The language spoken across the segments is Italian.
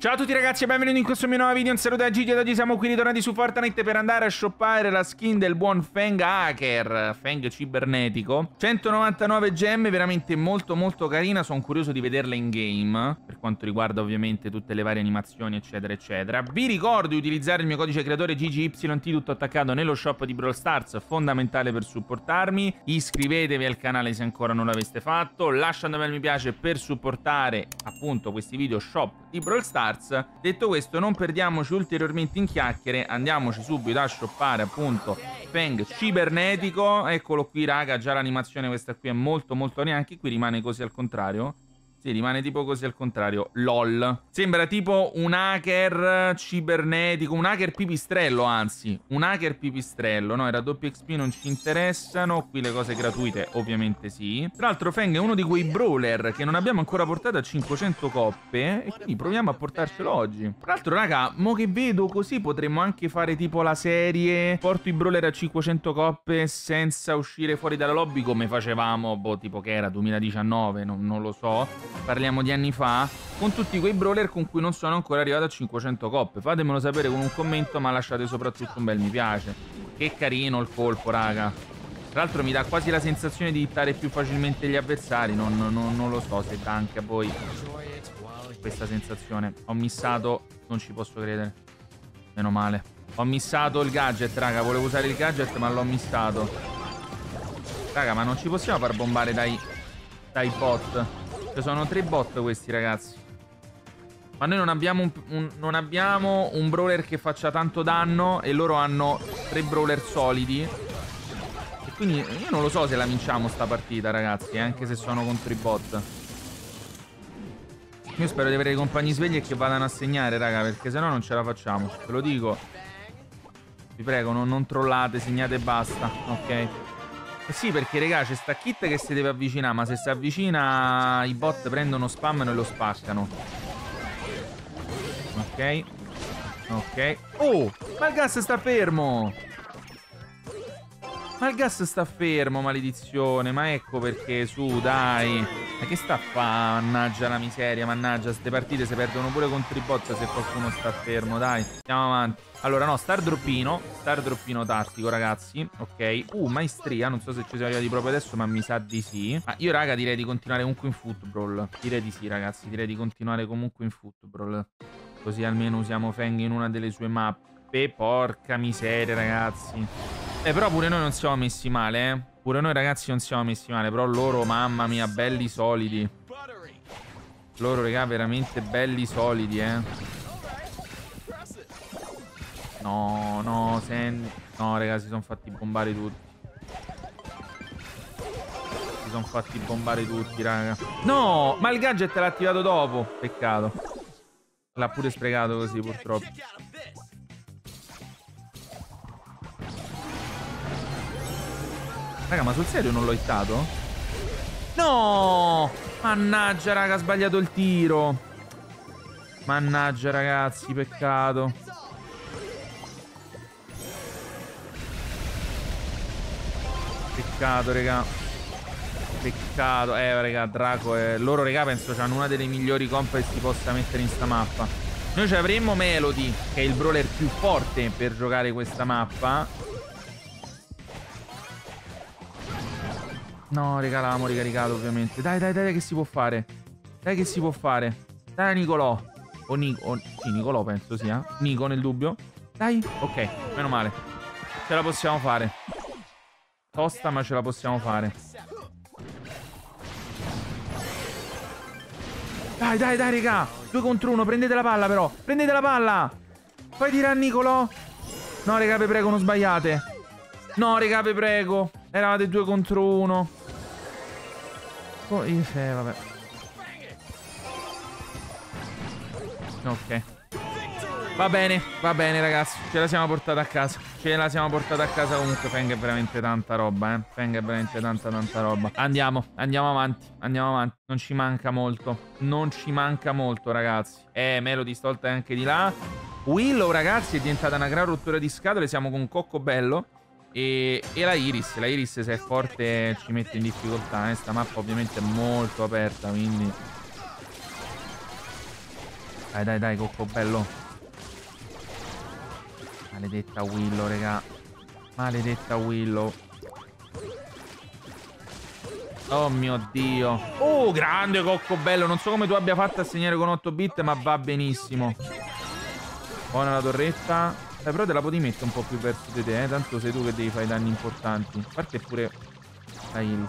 Ciao a tutti ragazzi e benvenuti in questo mio nuovo video. Un saluto da Gigi ed oggi siamo qui ritornati su Fortnite per andare a shoppare la skin del buon Feng Hacker, Feng cibernetico. 199 gemme, veramente molto carina, sono curioso di vederla in game, per quanto riguarda ovviamente tutte le varie animazioni eccetera eccetera. Vi ricordo di utilizzare il mio codice creatore GGYT tutto attaccato nello shop di Brawl Stars, fondamentale per supportarmi. Iscrivetevi al canale se ancora non l'aveste fatto, lasciate un bel mi piace per supportare appunto questi video shop di Brawl Stars. Detto questo, non perdiamoci ulteriormente in chiacchiere, andiamoci subito a shoppare appunto Feng cibernetico. Eccolo qui raga, già l'animazione questa qui è molto neanche qui rimane così al contrario. Sì, rimane tipo così al contrario. LOL. Sembra tipo un hacker cibernetico, un hacker pipistrello anzi. Un hacker pipistrello. No, era doppio XP, non ci interessano. Qui le cose gratuite ovviamente sì. Tra l'altro Feng è uno di quei brawler che non abbiamo ancora portato a 500 coppe. E quindi proviamo a portarcelo oggi. Tra l'altro raga, mo che vedo così potremmo anche fare tipo la serie porto i brawler a 500 coppe senza uscire fuori dalla lobby come facevamo, boh, tipo che era 2019, non lo so. Parliamo di anni fa, con tutti quei brawler con cui non sono ancora arrivato a 500 coppe. Fatemelo sapere con un commento, ma lasciate soprattutto un bel mi piace. Che carino il colpo, raga. Tra l'altro mi dà quasi la sensazione di hittare più facilmente gli avversari. Non lo so se dà anche a voi questa sensazione. Ho missato, non ci posso credere. Meno male. Ho missato il gadget, raga. Volevo usare il gadget, ma l'ho missato. Raga, ma non ci possiamo far bombare dai bot. Sono 3 bot questi ragazzi. Ma noi non abbiamo un brawler che faccia tanto danno e loro hanno 3 brawler solidi. E quindi io non lo so se la vinciamo sta partita ragazzi, anche se sono contro i bot. Io spero di avere i compagni svegli e che vadano a segnare raga, perché sennò non ce la facciamo. Ve lo dico. Vi prego, non trollate, segnate e basta. Ok. Eh sì, perché raga c'è sta Kit che si deve avvicinare, ma se si avvicina i bot prendono spam e lo spaccano. Ok. Ok. Oh, ma il gas sta fermo. Ma il gas sta fermo, maledizione. Ma ecco perché, su, dai. Ma che sta a fa? Mannaggia la miseria, mannaggia. Ste partite si perdono pure contro i bot se qualcuno sta fermo, dai. Andiamo avanti. Allora, no, star droppino tattico, ragazzi. Ok. Maestria. Non so se ci siamo arrivati proprio adesso, ma mi sa di sì. Ma io, raga, direi di continuare comunque in football. Direi di sì, ragazzi. Direi di continuare comunque in football. Così almeno usiamo Feng in una delle sue mappe. Porca miseria, ragazzi. Però pure noi non siamo messi male, eh. Pure noi, ragazzi, non siamo messi male. Però loro, mamma mia, belli solidi. Loro, raga, veramente belli solidi, eh. No, no, no, raga, si sono fatti bombare tutti. Si sono fatti bombare tutti, raga. No, ma il gadget l'ha attivato dopo. Peccato. L'ha pure sprecato così, purtroppo. Raga, ma sul serio non l'ho hittato? No! Mannaggia, raga, ha sbagliato il tiro. Mannaggia, ragazzi, peccato. Peccato, raga. Peccato. Raga, Draco è... Loro, raga, penso c'hanno una delle migliori comp che si possa mettere in sta mappa. Noi ci avremmo Melody, che è il brawler più forte per giocare questa mappa. No, raga, l'avevamo ricaricato ovviamente. Dai, che si può fare. Dai, che si può fare. Dai, Nicolò. O Nico. Sì, Nicolò penso sia. Nico nel dubbio. Dai. Ok, meno male. Ce la possiamo fare. Tosta, ma ce la possiamo fare. Dai, raga. 2 contro 1. Prendete la palla, però. Prendete la palla. Fai tirare a Nicolò. No, raga, vi prego, non sbagliate. No, raga, vi prego. Eravate 2 contro 1. Vabbè. Ok. Va bene ragazzi. Ce la siamo portata a casa. Comunque Feng è veramente tanta roba, Feng è veramente tanta roba. Andiamo avanti. Non ci manca molto, ragazzi. Melody stavolta è anche di là. Willow, ragazzi, è diventata una gran rottura di scatole. Siamo con Coccobello. E la Iris se è forte ci mette in difficoltà, Sta mappa ovviamente è molto aperta, quindi Dai, Cocco bello. Maledetta Willow, raga. Maledetta Willow. Oh mio Dio. Oh, grande Cocco bello. Non so come tu abbia fatto a segnare con 8 bit, ma va benissimo. Buona la torretta. Però te la potevi mettere un po' più verso di te, tanto sei tu che devi fare i danni importanti. A parte pure la Iris.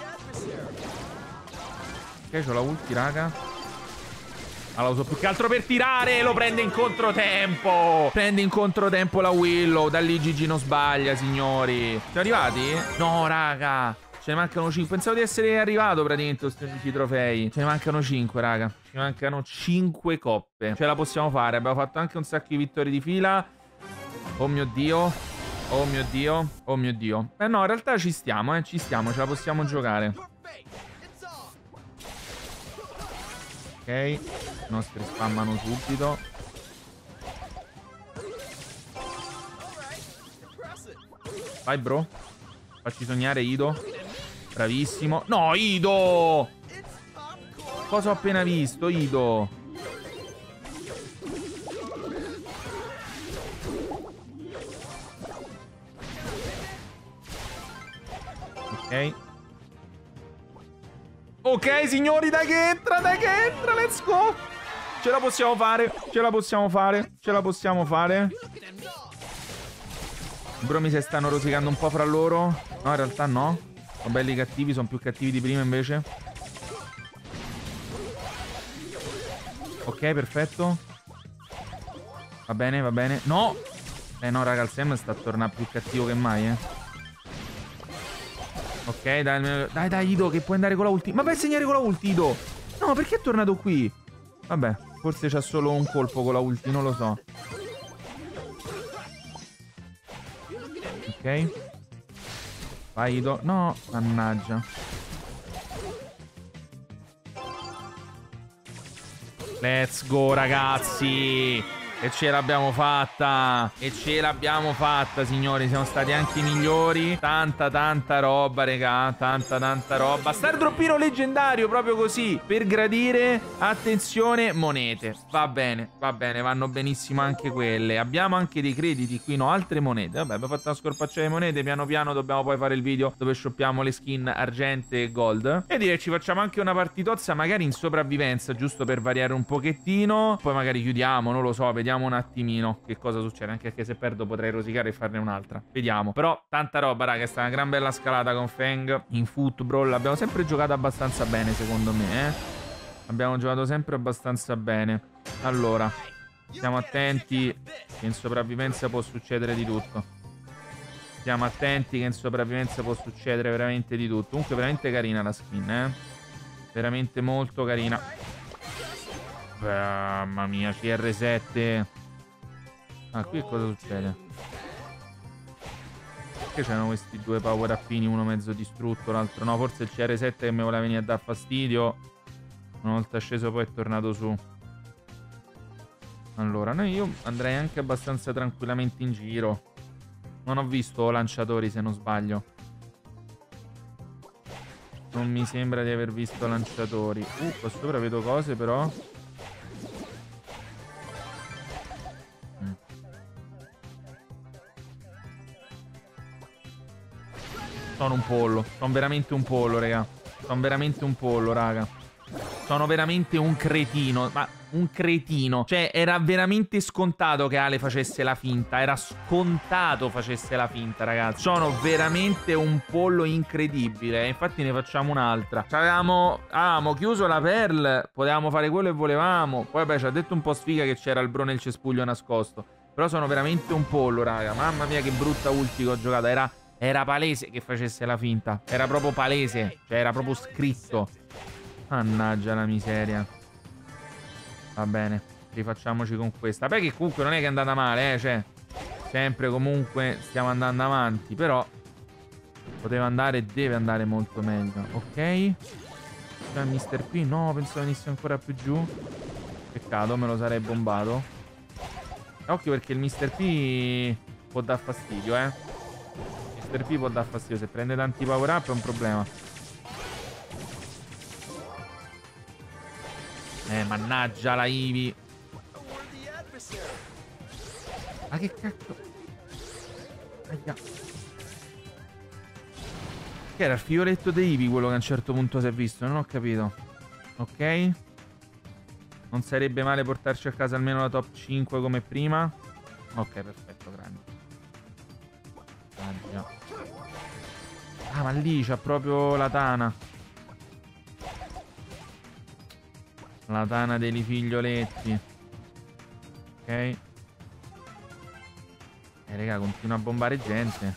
Ok, c'ho la ulti, raga. Allora, uso più che altro per tirare. Lo prende in controtempo. Prende in controtempo la Willow. Da lì Gigi non sbaglia, signori. Siamo arrivati? No, raga. Ce ne mancano 5. Pensavo di essere arrivato praticamente questi trofei. Ce ne mancano 5, raga. Ce ne mancano 5 coppe. Ce la possiamo fare. Abbiamo fatto anche un sacco di vittorie di fila. Oh mio Dio. Oh mio Dio. Oh mio Dio. No, in realtà ci stiamo, ci stiamo. Ce la possiamo giocare. Ok. I nostri spammano subito. Vai, bro. Facci sognare, Ido. Bravissimo. No, Ido! Cosa ho appena visto, Ido? Ok. Ok, signori, dai che entra, let's go. Ce la possiamo fare, ce la possiamo fare, ce la possiamo fare. Bro, mi si stanno rosicando un po' fra loro. No, in realtà no. Sono belli cattivi, sono più cattivi di prima invece. Ok, perfetto. Va bene, va bene. No! No, raga, il Sam sta a tornare più cattivo che mai, Ok, dai, Ido, che puoi andare con la ulti. Ma vai a segnare con la ulti, Ido. No, perché è tornato qui? Vabbè, forse c'ha solo un colpo con la ulti, non lo so. Ok. Vai, Ido. No, mannaggia. Let's go, ragazzi. E ce l'abbiamo fatta. E ce l'abbiamo fatta, signori. Siamo stati anche i migliori. Tanta roba, raga. Tanta roba. Stardroppino leggendario, proprio così. Per gradire. Attenzione, monete. Va bene, vanno benissimo anche quelle. Abbiamo anche dei crediti qui, no? Altre monete. Vabbè, abbiamo fatto una scorpaccia di monete. Piano piano dobbiamo poi fare il video dove shoppiamo le skin argente e gold. E direi ci facciamo anche una partitozza, magari in sopravvivenza, giusto per variare un pochettino. Poi magari chiudiamo, non lo so, vediamo un attimino che cosa succede. Anche perché se perdo potrei rosicare e farne un'altra. Vediamo. Però tanta roba, raga. È stata una gran bella scalata con Feng in football. Abbiamo sempre giocato abbastanza bene, secondo me, Abbiamo giocato sempre abbastanza bene. Allora, stiamo attenti che in sopravvivenza può succedere di tutto. Stiamo attenti che in sopravvivenza può succedere veramente di tutto. Comunque veramente carina la skin, Veramente molto carina. Mamma mia, CR7. Ah, qui cosa succede? Perché c'erano questi due power uppini, uno mezzo distrutto, l'altro no? Forse il CR7 che mi voleva venire a dar fastidio. Una volta sceso poi è tornato su. Allora, io andrei anche abbastanza tranquillamente in giro. Non ho visto lanciatori, se non sbaglio. Non mi sembra di aver visto lanciatori. Qua sopra vedo cose però. Sono un pollo. Sono veramente un pollo, raga. Sono veramente un pollo, raga. Sono veramente un cretino. Ma un cretino. Cioè, era veramente scontato che Ale facesse la finta. Era scontato facesse la finta, ragazzi. Sono veramente un pollo incredibile. Infatti ne facciamo un'altra. Avevamo chiuso la Pearl. Potevamo fare quello che volevamo. Poi vabbè, ci ha detto un po' sfiga che c'era il bro nel cespuglio nascosto. Però sono veramente un pollo, raga. Mamma mia che brutta ulti che ho giocato. Era palese che facesse la finta. Era proprio palese. Cioè era proprio scritto. Mannaggia la miseria. Va bene, rifacciamoci con questa. Beh, che comunque non è che è andata male, Cioè, sempre comunque stiamo andando avanti. Però poteva andare e deve andare molto meglio. Ok. C'è il Mr. P. No, pensavo venisse ancora più giù. Peccato, me lo sarei bombato. Occhio perché il Mr. P può dar fastidio, Mr. P può dar fastidio. Se prende tanti power up è un problema. Mannaggia la Ivy. Ma che cacchio? Aia. Che era il fioletto dei Eevee quello che a un certo punto si è visto? Non ho capito. Ok. Non sarebbe male portarci a casa almeno la top 5 come prima. Ok, perfetto, grande. Ah, ma lì c'ha proprio la tana. La tana dei figlioletti. Ok. Raga, continua a bombare gente.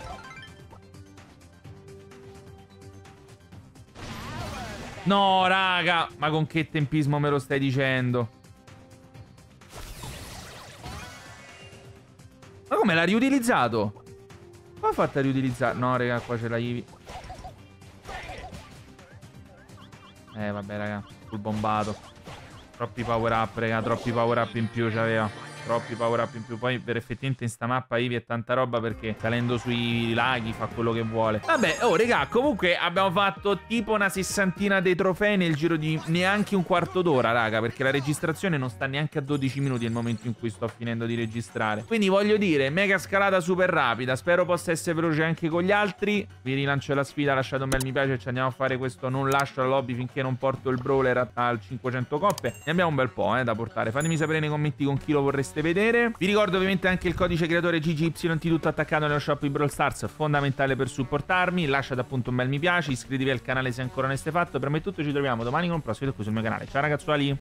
No, raga. Ma con che tempismo me lo stai dicendo? Ma come l'ha riutilizzato? Come ha fatto a riutilizzare? No, raga, qua c'è la Eevee. Vabbè, raga. Sul bombato. Troppi power up, raga. Troppi power up in più c'aveva. Troppi power up in più. Poi per effettivamente in sta mappa Eevee è tanta roba perché salendo sui laghi fa quello che vuole. Vabbè, oh regà, comunque abbiamo fatto tipo una sessantina dei trofei nel giro di neanche un quarto d'ora, raga, perché la registrazione non sta neanche a 12 minuti nel momento in cui sto finendo di registrare. Quindi voglio dire, mega scalata super rapida. Spero possa essere veloce anche con gli altri. Vi rilancio la sfida, lasciate un bel mi piace, ci andiamo a fare questo non lascio la lobby finché non porto il brawler al 500 coppe. Ne abbiamo un bel po' da portare. Fatemi sapere nei commenti con chi lo vorreste vedere. Vi ricordo ovviamente anche il codice creatore GGYT tutto attaccato nello shop di Brawl Stars, fondamentale per supportarmi. Lasciate appunto un bel mi piace, iscrivetevi al canale se ancora non l'avete fatto. Per me è tutto, ci troviamo domani con un prossimo video qui sul mio canale. Ciao ragazzuoli.